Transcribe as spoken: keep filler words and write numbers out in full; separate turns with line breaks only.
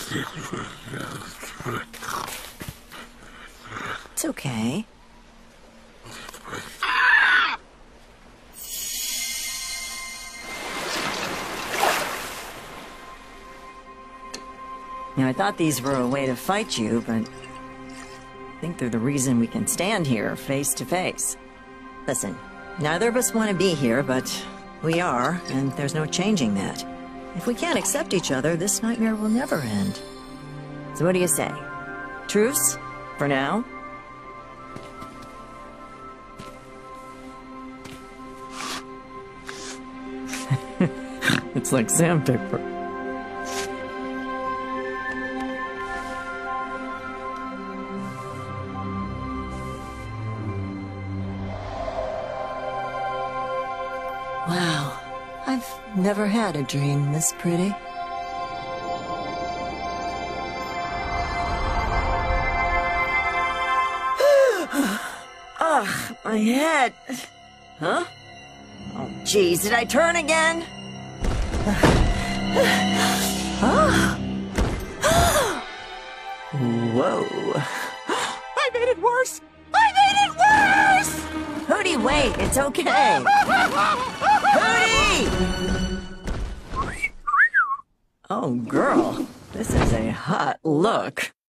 It's okay. Now, I thought these were a way to fight you, but I think they're the reason we can stand here face to face. Listen, neither of us want to be here, but we are, and there's no changing that. If we can't accept each other, this nightmare will never end. So what do you say? Truce? For now? It's like sandpaper. Wow, I've never had a dream this pretty. Ugh, my head. Huh? Oh, geez, did I turn again? Whoa. I made it worse! I made it worse! Hooty, wait, it's okay. Hooty! Oh, girl, this is a hot look.